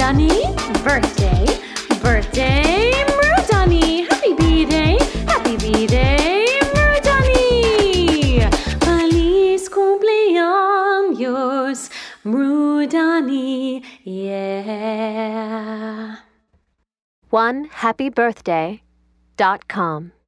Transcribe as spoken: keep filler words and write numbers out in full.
Mrudani. Birthday, birthday, Mrudani. Happy B-Day, happy B-Day, Mrudani. Feliz cumpleaños, Mrudani, yeah. one happy birthday dot com